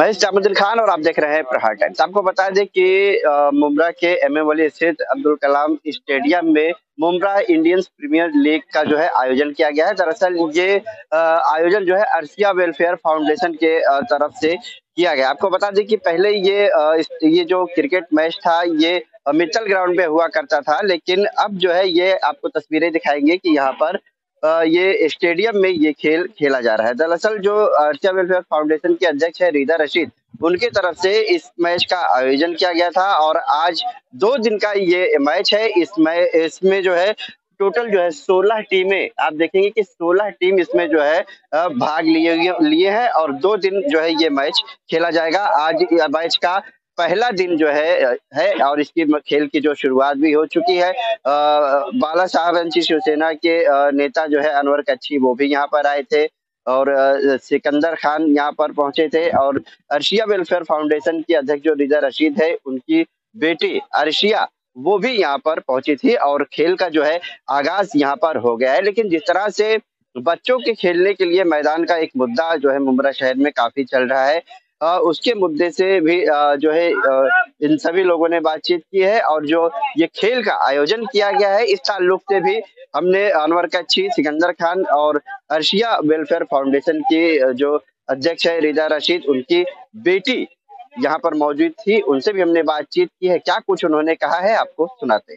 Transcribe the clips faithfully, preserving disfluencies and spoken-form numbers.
महेश जामुद्दीन खान और आप देख रहे हैं प्रहार टाइम्स। आपको बता दें कि मुंब्रा के एम ए वली स्थित अब्दुल कलाम स्टेडियम में मुंब्रा इंडियंस प्रीमियर लीग का जो है आयोजन किया गया है। दरअसल ये आयोजन जो है अर्शिया वेलफेयर फाउंडेशन के तरफ से किया गया। आपको बता दें कि पहले ये ये जो क्रिकेट मैच था ये मित्तल ग्राउंड पे हुआ करता था, लेकिन अब जो है ये आपको तस्वीरें दिखाएंगे कि यहाँ पर ये स्टेडियम में ये खेल खेला जा रहा है। दरअसल जो अर्शिया वेलफेयर फाउंडेशन के अध्यक्ष है रिदा रशीद, उनके तरफ से इस मैच का आयोजन किया गया था और आज दो दिन का ये मैच है। इस मैच इसमें जो है टोटल जो है सोलह टीमें, आप देखेंगे कि सोलह टीम इसमें जो है भाग लिए लिए हैं और दो दिन जो है ये मैच खेला जाएगा। आज मैच का पहला दिन जो है है और इसकी खेल की जो शुरुआत भी हो चुकी है। बाला साहबंची शिवसेना के नेता जो है अनवर कच्छी, वो भी यहाँ पर आए थे और सिकंदर खान यहाँ पर पहुंचे थे और अर्शिया वेलफेयर फाउंडेशन की अध्यक्ष जो रिदा रशीद है, उनकी बेटी अर्शिया वो भी यहाँ पर पहुंची थी और खेल का जो है आगाज यहाँ पर हो गया है। लेकिन जिस तरह से बच्चों के खेलने के लिए मैदान का एक मुद्दा जो है मुंब्रा शहर में काफी चल रहा है, आ, उसके मुद्दे से भी आ, जो है आ, इन सभी लोगों ने बातचीत की है और जो ये खेल का आयोजन किया गया है इस ताल्लुक से भी हमने अनवर कच्छी, सिकंदर खान और अर्शिया वेलफेयर फाउंडेशन की जो अध्यक्ष है रिदा रशीद, उनकी बेटी यहाँ पर मौजूद थी, उनसे भी हमने बातचीत की है। क्या कुछ उन्होंने कहा है आपको सुनाते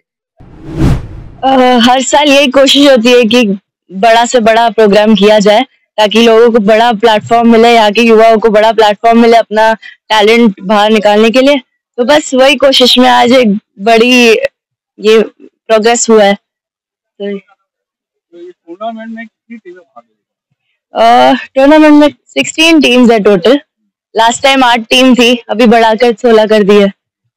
हैं। हर साल यही कोशिश होती है कि बड़ा से बड़ा प्रोग्राम किया जाए ताकि लोगों को बड़ा प्लेटफॉर्म मिले, यहाँ के युवाओं को बड़ा प्लेटफॉर्म मिले अपना टैलेंट बाहर निकालने के लिए। तो बस वही कोशिश में आज एक बड़ी ये प्रोग्रेस हुआ है। तो टूर्नामेंट में कितनी टीमें भाग रही? टूर्नामेंट में सिक्सटीन टीम्स है टोटल। लास्ट टाइम आठ टीम थी, अभी बढ़ाकर सोलह कर दी है।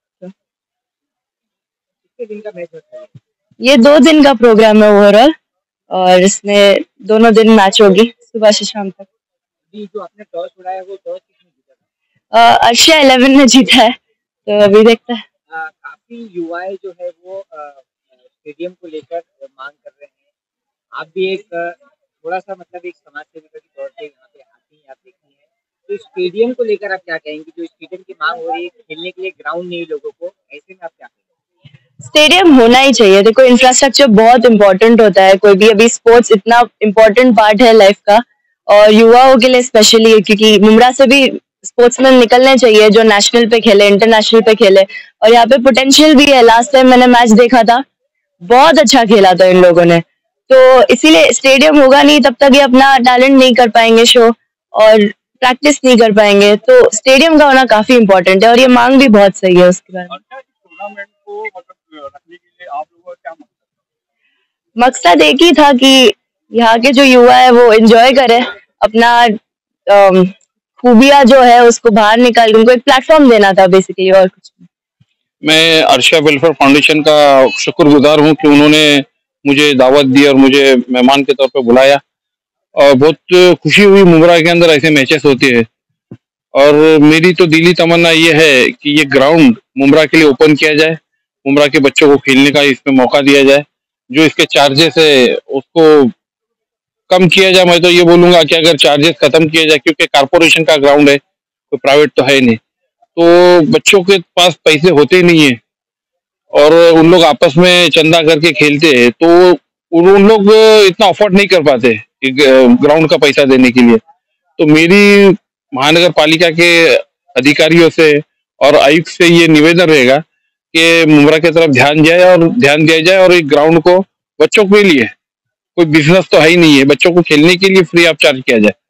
कितने दिन का मैच होता है? ये दो दिन का प्रोग्राम है ओवरऑल और इसमें दोनों दिन मैच होगी सुबह से शाम तक। जो आपने टॉस उड़ाया वो टॉस किसने जीता? अर्शिया इलेवन ने जीता है, तो अभी देखते हैं। काफी युवाएं जो है वो स्टेडियम को लेकर मांग कर रहे हैं। आप भी एक थोड़ा सा मतलब एक समाज सेविका के तौर पे यहाँ पे आती हैं, आप देखती हैं, तो स्टेडियम को लेकर आप क्या कहेंगे? जो स्टेडियम की मांग हो रही है, खेलने के लिए ग्राउंड नहीं लोगों को, ऐसे में आप क्या कहेंगे? स्टेडियम होना ही चाहिए। देखो इंफ्रास्ट्रक्चर बहुत इंपॉर्टेंट होता है, कोई भी अभी स्पोर्ट्स इतना इम्पोर्टेंट पार्ट है लाइफ का और युवाओं के लिए स्पेशली, क्योंकि मुंब्रा से भी स्पोर्ट्समैन निकलने चाहिए जो नेशनल पे खेले, इंटरनेशनल पे खेले और यहाँ पे पोटेंशियल भी है। लास्ट टाइम मैंने मैच देखा था, बहुत अच्छा खेला था इन लोगों ने, तो इसीलिए स्टेडियम होगा नहीं तब तक ये अपना टैलेंट नहीं कर पाएंगे शो और प्रैक्टिस नहीं कर पाएंगे। तो स्टेडियम का होना काफी इम्पोर्टेंट है और ये मांग भी बहुत सही है उसके बारे में। टूर्नामेंट को मतलब रखने के लिए आप लोगों का क्या मकसद? मकसद एक ही था कि यहाँ के जो युवा है वो एंजॉय करे, अपना खूबियां जो है उसको बाहर निकाल, उनको एक प्लेटफॉर्म देना था बेसिकली, और कुछ नहीं। मैं अर्शिया वेलफेयर फाउंडेशन का शुक्रगुजार हूँ कि उन्होंने मुझे दावत दी और मुझे मेहमान के तौर पे बुलाया और बहुत खुशी हुई। मुंब्रा के अंदर ऐसे मैचेस होते हैं और मेरी तो दिली तमन्ना ये है कि ये ग्राउंड मुंब्रा के लिए ओपन किया जाए, मुंब्रा के बच्चों को खेलने का इसमें मौका दिया जाए। जो इसके चार्जेस है उसको कम किया जाए। मैं तो ये बोलूंगा कि अगर चार्जेस खत्म किया जाए, क्योंकि कारपोरेशन का ग्राउंड है, कोई प्राइवेट तो है नहीं, तो बच्चों के पास पैसे होते नहीं है और उन लोग आपस में चंदा करके खेलते हैं, तो उन लोग इतना अफोर्ड नहीं कर पाते ग्राउंड का पैसा देने के लिए। तो मेरी महानगर पालिका के अधिकारियों से और आयुक्त से ये निवेदन रहेगा कि मुंब्रा की तरफ ध्यान जाए और ध्यान दिया जाए और एक ग्राउंड को बच्चों के लिए, कोई बिजनेस तो है ही नहीं है, बच्चों को खेलने के लिए फ्री ऑफ चार्ज किया जाए।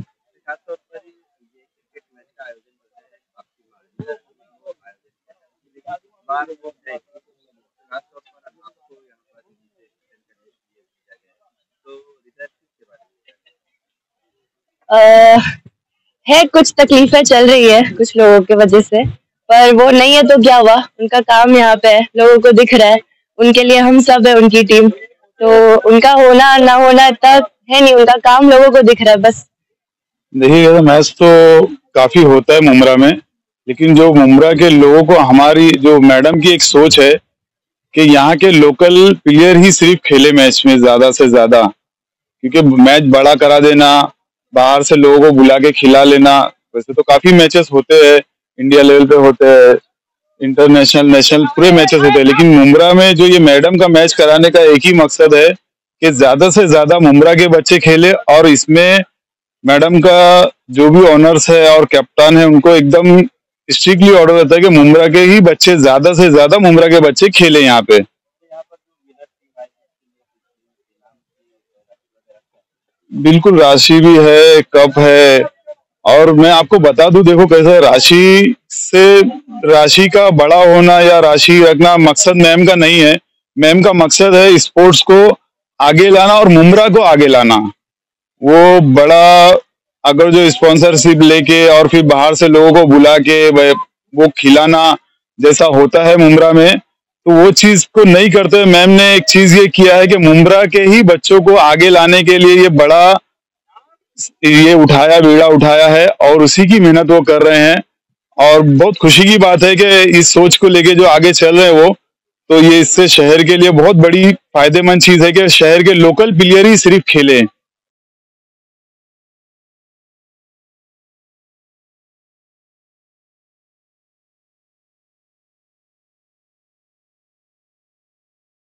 आ, है कुछ तकलीफें चल रही है कुछ लोगों की वजह से, पर वो नहीं है तो क्या हुआ, उनका काम यहाँ पे है, लोगों को दिख रहा है, उनके लिए हम सब है उनकी टीम, तो उनका होना ना होना इतना है नहीं, उनका काम लोगों को दिख रहा है बस। देखिए मैच तो काफी होता है मुंब्रा में, लेकिन जो मुंब्रा के लोगों को, हमारी जो मैडम की एक सोच है कि यहाँ के लोकल प्लेयर ही सिर्फ खेले मैच में ज्यादा से ज्यादा, क्योंकि मैच बड़ा करा देना, बाहर से लोगों को बुला के खिला लेना, वैसे तो काफी मैचेस होते हैं, इंडिया लेवल पे होते हैं, इंटरनेशनल नेशनल पूरे मैचेस होते हैं, लेकिन मुम्बरा में जो ये मैडम का मैच कराने का एक ही मकसद है कि ज्यादा से ज्यादा मुम्बरा के बच्चे खेले। और इसमें मैडम का जो भी ऑनर्स है और कैप्टन है उनको एकदम स्ट्रिक्टली ऑर्डर रहता है कि मुम्बरा के ही बच्चे ज्यादा से ज्यादा मुम्बरा के बच्चे खेले यहाँ पे। बिल्कुल, राशि भी है, कप है। और मैं आपको बता दूं, देखो कैसा है, राशि से राशि का बड़ा होना या राशि रखना मकसद मैम का नहीं है। मैम का मकसद है स्पोर्ट्स को आगे लाना और मुम्बरा को आगे लाना। वो बड़ा अगर जो स्पॉन्सरशिप लेके और फिर बाहर से लोगों को बुला के वो खिलाना जैसा होता है मुम्बरा में, तो वो चीज को नहीं करते। मैम ने एक चीज ये किया है कि मुम्बरा के ही बच्चों को आगे लाने के लिए ये बड़ा ये उठाया बीड़ा उठाया है और उसी की मेहनत वो कर रहे हैं। और बहुत खुशी की बात है कि इस सोच को लेके जो आगे चल रहे हैं वो, तो ये इससे शहर के लिए बहुत बड़ी फायदेमंद चीज है कि शहर के लोकल प्लेयर ही सिर्फ खेले।